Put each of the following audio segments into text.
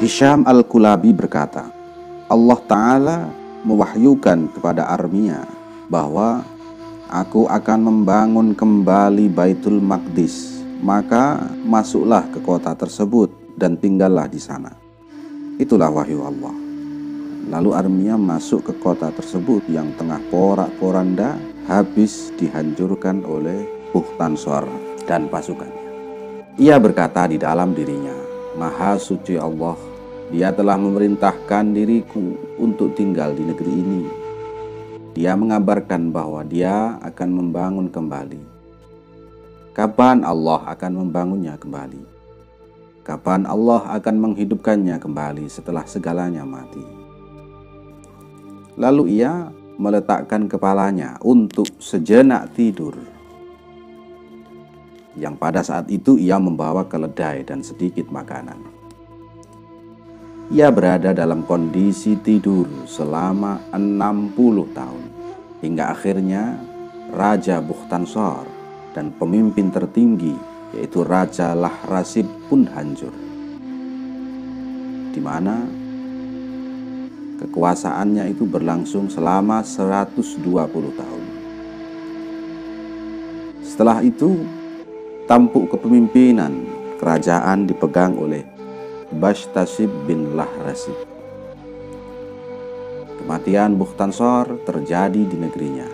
Hisham Al-Kulabi berkata, Allah Ta'ala mewahyukan kepada Armia bahwa aku akan membangun kembali Baitul Maqdis, maka masuklah ke kota tersebut dan tinggallah di sana. Itulah wahyu Allah. Lalu Armia masuk ke kota tersebut yang tengah porak-poranda habis dihancurkan oleh Bukhtansor dan pasukannya. Ia berkata di dalam dirinya, Maha suci Allah, Dia telah memerintahkan diriku untuk tinggal di negeri ini. Dia mengabarkan bahwa Dia akan membangun kembali. Kapan Allah akan membangunnya kembali? Kapan Allah akan menghidupkannya kembali setelah segalanya mati? Lalu ia meletakkan kepalanya untuk sejenak tidur. Yang pada saat itu ia membawa keledai dan sedikit makanan. Ia berada dalam kondisi tidur selama 60 tahun. Hingga akhirnya Raja Bukhtansor dan pemimpin tertinggi yaitu Raja Lahrasib pun hancur. Di mana kekuasaannya itu berlangsung selama 120 tahun. Setelah itu tampuk kepemimpinan kerajaan dipegang oleh Bashtasib bin Lahrasib. Kematian Bukhtansor terjadi di negerinya.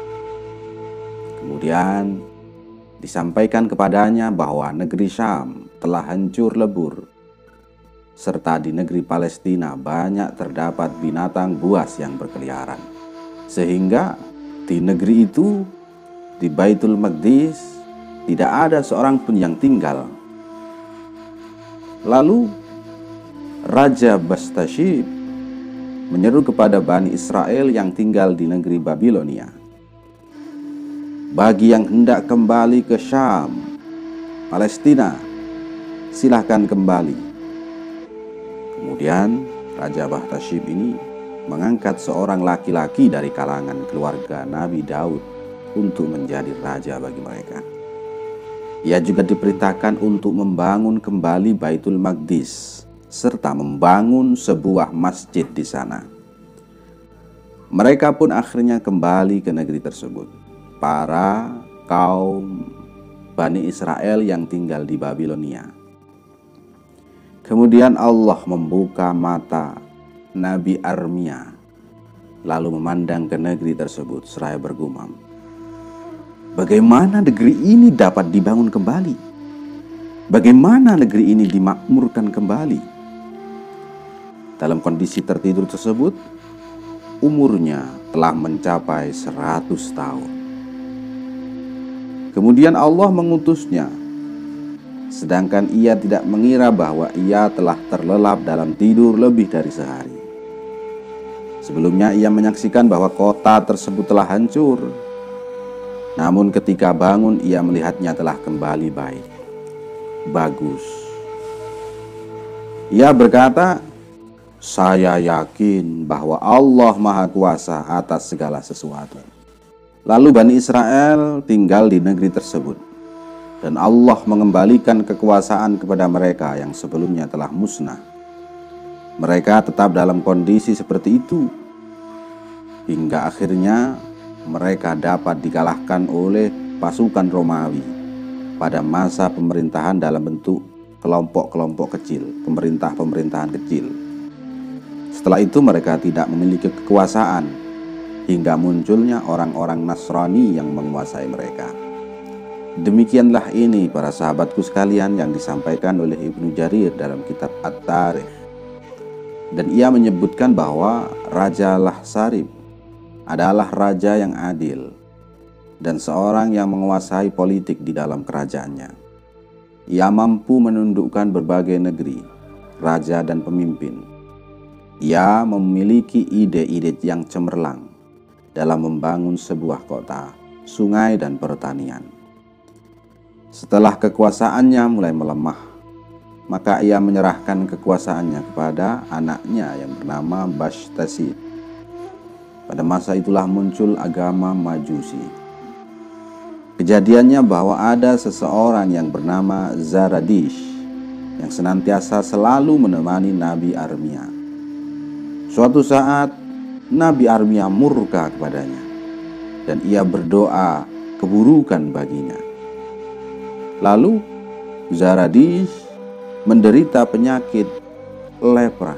Kemudian disampaikan kepadanya bahwa negeri Syam telah hancur lebur, serta di negeri Palestina banyak terdapat binatang buas yang berkeliaran. Sehingga di negeri itu, di Baitul Maqdis, tidak ada seorang pun yang tinggal. Lalu Raja Bashtasib menyeru kepada Bani Israel yang tinggal di negeri Babilonia, bagi yang hendak kembali ke Syam, Palestina, silahkan kembali. Kemudian Raja Bashtasib ini mengangkat seorang laki-laki dari kalangan keluarga Nabi Daud untuk menjadi raja bagi mereka. Ia juga diperintahkan untuk membangun kembali Baitul Maqdis serta membangun sebuah masjid di sana. Mereka pun akhirnya kembali ke negeri tersebut. Para kaum Bani Israel yang tinggal di Babilonia. Kemudian Allah membuka mata Nabi Armia, lalu memandang ke negeri tersebut seraya bergumam, bagaimana negeri ini dapat dibangun kembali? Bagaimana negeri ini dimakmurkan kembali? Dalam kondisi tertidur tersebut, umurnya telah mencapai 100 tahun. Kemudian Allah mengutusnya, sedangkan ia tidak mengira bahwa ia telah terlelap dalam tidur lebih dari sehari. Sebelumnya ia menyaksikan bahwa kota tersebut telah hancur. Namun ketika bangun ia melihatnya telah kembali baik, bagus. Ia berkata, saya yakin bahwa Allah Maha Kuasa atas segala sesuatu. Lalu Bani Israel tinggal di negeri tersebut, dan Allah mengembalikan kekuasaan kepada mereka yang sebelumnya telah musnah. Mereka tetap dalam kondisi seperti itu, hingga akhirnya mereka dapat dikalahkan oleh pasukan Romawi pada masa pemerintahan dalam bentuk kelompok-kelompok kecil, pemerintahan kecil. Setelah itu mereka tidak memiliki kekuasaan hingga munculnya orang-orang Nasrani yang menguasai mereka. Demikianlah ini para sahabatku sekalian yang disampaikan oleh Ibnu Jarir dalam kitab At-Tarikh. Dan ia menyebutkan bahwa Raja Lahrasib adalah raja yang adil dan seorang yang menguasai politik di dalam kerajaannya. Ia mampu menundukkan berbagai negeri, raja dan pemimpin. Ia memiliki ide-ide yang cemerlang dalam membangun sebuah kota, sungai, dan pertanian. Setelah kekuasaannya mulai melemah, maka ia menyerahkan kekuasaannya kepada anaknya yang bernama Bashtasib. Pada masa itulah muncul agama Majusi. Kejadiannya bahwa ada seseorang yang bernama Zaradish yang senantiasa selalu menemani Nabi Armia. Suatu saat Nabi Armia murka kepadanya dan ia berdoa keburukan baginya. Lalu Zaradis menderita penyakit lepra.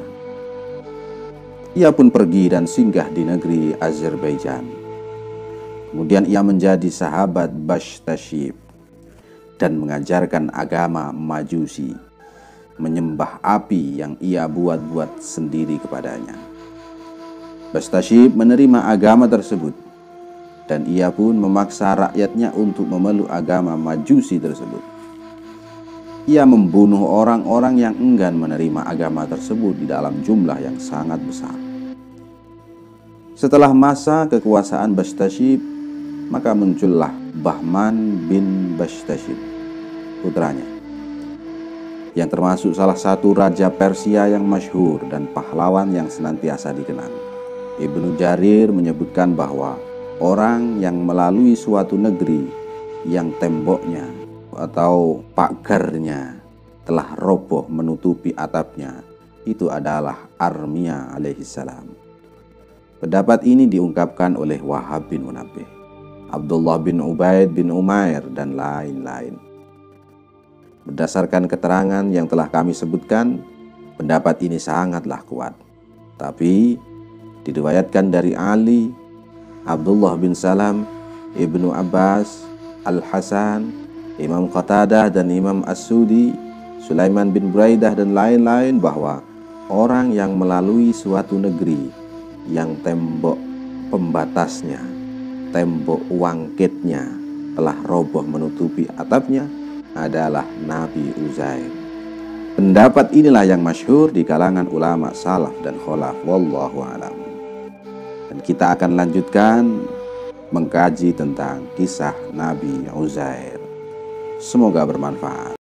Ia pun pergi dan singgah di negeri Azerbaijan. Kemudian ia menjadi sahabat Bashtashib dan mengajarkan agama Majusi, menyembah api yang ia buat-buat sendiri kepadanya. Bashtashib menerima agama tersebut dan ia pun memaksa rakyatnya untuk memeluk agama Majusi tersebut. Ia membunuh orang-orang yang enggan menerima agama tersebut di dalam jumlah yang sangat besar. Setelah masa kekuasaan Bashtashib, maka muncullah Bahman bin Bashtashib, putranya, yang termasuk salah satu raja Persia yang masyhur dan pahlawan yang senantiasa dikenang. Ibnu Jarir menyebutkan bahwa orang yang melalui suatu negeri yang temboknya atau pagarnya telah roboh menutupi atapnya, itu adalah Armia alaihissalam. Pendapat ini diungkapkan oleh Wahab bin Munabbih, Abdullah bin Ubaid bin Umair, dan lain-lain. Berdasarkan keterangan yang telah kami sebutkan, pendapat ini sangatlah kuat. Tapi diriwayatkan dari Ali, Abdullah bin Salam, Ibnu Abbas, Al-Hasan, Imam Qatadah dan Imam As-Sudi, Sulaiman bin Buraidah dan lain-lain bahwa orang yang melalui suatu negeri yang tembok pembatasnya, tembok wangkitnya telah roboh menutupi atapnya adalah Nabi Uzair. Pendapat inilah yang masyhur di kalangan ulama salaf dan khalaf, wallahu alam. Dan kita akan lanjutkan mengkaji tentang kisah Nabi Uzair. Semoga bermanfaat.